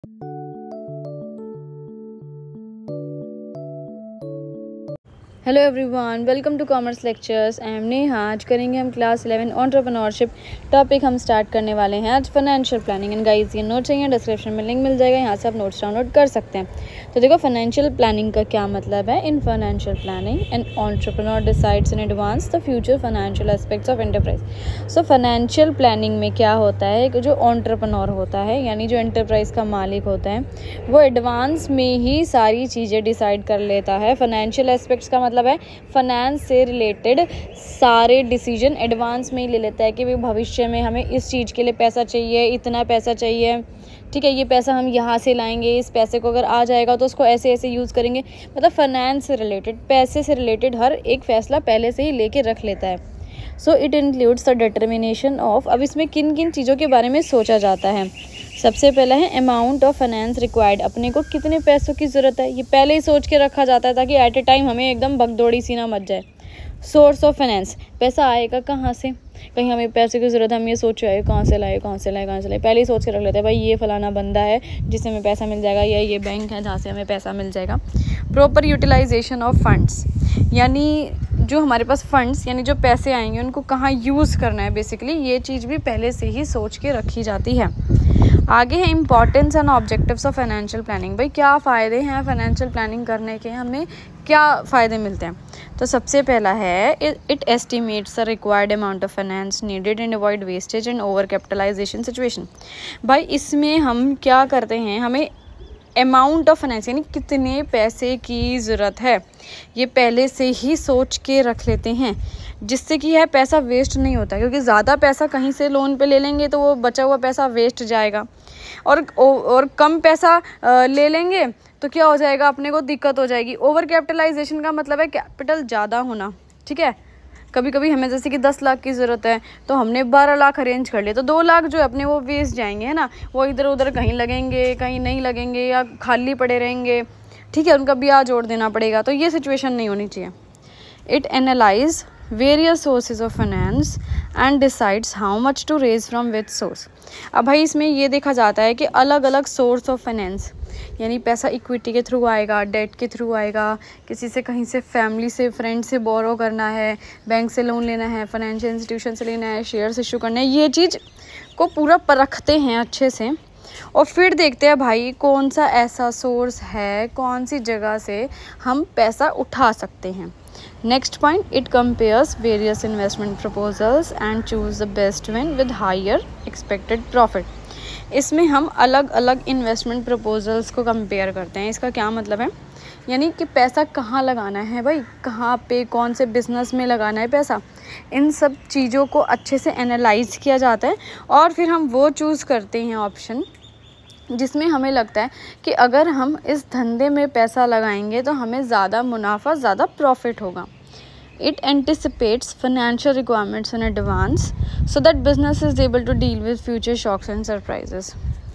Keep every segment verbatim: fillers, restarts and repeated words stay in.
Hello everyone, welcome to commerce lectures. I am Neha. आज करेंगे हम क्लास इलेवन एंटरप्रेन्योरशिप टॉपिक हम स्टार्ट करने वाले हैं आज फाइनेंशियल प्लानिंग। एंड गाइस, ये नोट चाहिए डिस्क्रिप्शन में लिंक मिल जाएगा, यहाँ से आप नोट्स डाउनलोड कर सकते हैं। तो देखो, फाइनेंशियल प्लानिंग का क्या मतलब है। In financial planning an entrepreneur decides in advance the future financial aspects of enterprise. So financial planning में क्या होता है कि जो एंटरप्रेन्योर होता है, यानी जो एंटरप्राइज का मालिक होता है, वो एडवांस में ही सारी चीज़ें डिसाइड कर लेता है। फाइनेंशियल एस्पेक्ट्स का मतलब है फाइनेंस से रिलेटेड सारे डिसीजन एडवांस में ही ले लेता है कि भाई भविष्य में हमें इस चीज़ के लिए पैसा चाहिए, इतना पैसा चाहिए, ठीक है, ये पैसा हम यहाँ से लाएंगे, इस पैसे को अगर आ जाएगा तो उसको ऐसे ऐसे यूज़ करेंगे। मतलब फाइनेंस से रिलेटेड, पैसे से रिलेटेड हर एक फैसला पहले से ही लेके रख लेता है। So it includes the determination of, अब इसमें किन किन चीज़ों के बारे में सोचा जाता है। सबसे पहला है अमाउंट ऑफ फाइनेंस रिक्वायर्ड, अपने को कितने पैसों की ज़रूरत है, ये पहले ही सोच के रखा जाता है ताकि एट ए टाइम हमें एकदम भगदौड़ी सी ना मच जाए। सोर्स ऑफ फाइनेंस, पैसा आएगा कहाँ से, कहीं हमें पैसे की ज़रूरत है, हम ये सोच रहे हैं कहाँ से लाए कहाँ से लाए कहाँ से लाए, पहले ही सोच के रख लेते हैं भाई ये फलाना बंदा है जिससे हमें पैसा मिल जाएगा, या ये बैंक है जहाँ से हमें पैसा मिल जाएगा। प्रॉपर यूटिलाइजेशन ऑफ फंड्स, यानी जो हमारे पास फंड्स यानी जो पैसे आएंगे उनको कहाँ यूज़ करना है, बेसिकली ये चीज़ भी पहले से ही सोच के रखी जाती है। आगे है importance and objectives of financial planning. भाई क्या फ़ायदे हैं फाइनेंशियल प्लानिंग करने के, हमें क्या फ़ायदे मिलते हैं। तो सबसे पहला है it estimates the required amount of finance needed and avoid wastage and over capitalization situation. भाई इसमें हम क्या करते हैं, हमें अमाउंट ऑफ फाइनेंस यानी कितने पैसे की ज़रूरत है ये पहले से ही सोच के रख लेते हैं, जिससे कि यह पैसा वेस्ट नहीं होता। क्योंकि ज़्यादा पैसा कहीं से लोन पे ले लेंगे तो वो बचा हुआ पैसा वेस्ट जाएगा, और और कम पैसा ले लेंगे तो क्या हो जाएगा, अपने को दिक्कत हो जाएगी। ओवर कैपिटलाइजेशन का मतलब है कैपिटल ज़्यादा होना, ठीक है। कभी कभी हमें जैसे कि दस लाख की ज़रूरत है तो हमने बारह लाख अरेंज कर लिए, तो दो लाख जो अपने वो वेस्ट जाएंगे, है ना, वो इधर उधर कहीं लगेंगे कहीं नहीं लगेंगे या खाली पड़े रहेंगे, ठीक है, उनका ब्याज जोड़ देना पड़ेगा। तो ये सिचुएशन नहीं होनी चाहिए। It analyze various sources of finance and decides how much to raise from which source. अब भाई इसमें ये देखा जाता है कि अलग अलग सोर्स ऑफ फाइनेंस, यानी पैसा इक्विटी के थ्रू आएगा, डेट के थ्रू आएगा, किसी से कहीं से फैमिली से फ्रेंड से बोरो करना है, बैंक से लोन लेना है, फाइनेंशियल इंस्टीट्यूशन से लेना है, शेयर्स इशू करना है, ये चीज़ को पूरा परखते हैं अच्छे से और फिर देखते हैं भाई कौन सा ऐसा सोर्स है, कौन सी जगह से हम पैसा उठा सकते हैं। Next point, it compares various investment proposals and choose the best one with higher expected profit. इसमें हम अलग अलग इन्वेस्टमेंट प्रपोजल्स को कंपेयर करते हैं। इसका क्या मतलब है, यानी कि पैसा कहाँ लगाना है भाई, कहाँ पे कौन से बिजनेस में लगाना है पैसा, इन सब चीज़ों को अच्छे से एनालाइज किया जाता है और फिर हम वो चूज़ करते हैं ऑप्शन जिसमें हमें लगता है कि अगर हम इस धंधे में पैसा लगाएंगे तो हमें ज़्यादा मुनाफा, ज़्यादा प्रॉफिट होगा। It anticipates financial requirements in advance so that business is able to deal with future shocks and surprises.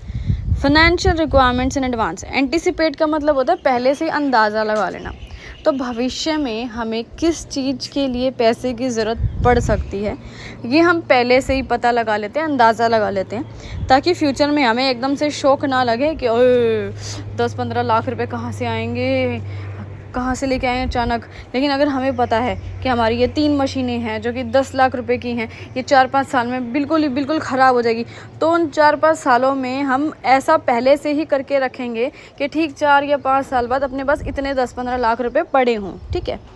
Financial requirements in advance, anticipate का मतलब होता है पहले से अंदाज़ा लगा लेना। तो भविष्य में हमें किस चीज़ के लिए पैसे की ज़रूरत पड़ सकती है ये हम पहले से ही पता लगा लेते हैं, अंदाज़ा लगा लेते हैं, ताकि फ्यूचर में हमें एकदम से शौक ना लगे कि ओए दस पंद्रह लाख रुपए कहाँ से आएंगे, कहाँ से लेके आए अचानक। लेकिन अगर हमें पता है कि हमारी ये तीन मशीनें हैं जो कि दस लाख रुपए की हैं, ये चार पाँच साल में बिल्कुल ही बिल्कुल ख़राब हो जाएगी, तो उन चार पाँच सालों में हम ऐसा पहले से ही करके रखेंगे कि ठीक चार या पाँच साल बाद अपने पास इतने दस पंद्रह लाख रुपए पड़े हों, ठीक है।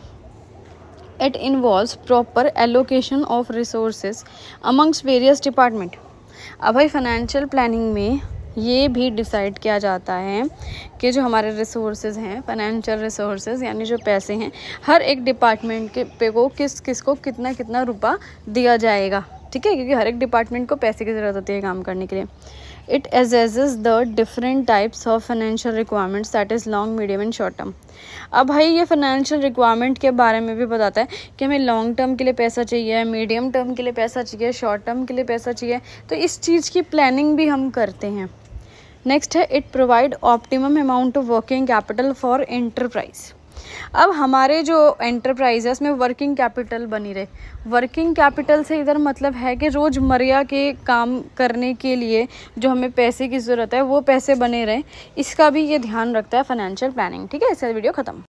It involves proper allocation of resources amongst various department. अब भाई फाइनेंशियल प्लानिंग में ये भी डिसाइड किया जाता है कि जो हमारे रिसोर्सेज हैं, फाइनेंशियल रिसोर्सेज यानी जो पैसे हैं, हर एक डिपार्टमेंट के पे को किस किस को कितना कितना रुपया दिया जाएगा, ठीक है, क्योंकि हर एक डिपार्टमेंट को पैसे की ज़रूरत होती है काम करने के लिए। It assesses the different types of financial requirements, that is long, medium and short term. अब भाई ये फाइनेंशियल रिक्वायरमेंट के बारे में भी बताता है कि हमें लॉन्ग टर्म के लिए पैसा चाहिए, मीडियम टर्म के लिए पैसा चाहिए, शॉर्ट टर्म के लिए पैसा चाहिए, तो इस चीज़ की प्लानिंग भी हम करते हैं। नेक्स्ट है it provide optimum amount of working capital for enterprise. अब हमारे जो एंटरप्राइज है उसमें वर्किंग कैपिटल बनी रहे। वर्किंग कैपिटल से इधर मतलब है कि रोज़मर्रा के काम करने के लिए जो हमें पैसे की ज़रूरत है वो पैसे बने रहें, इसका भी ये ध्यान रखता है फाइनेंशियल प्लानिंग। ठीक है, इसका वीडियो ख़त्म।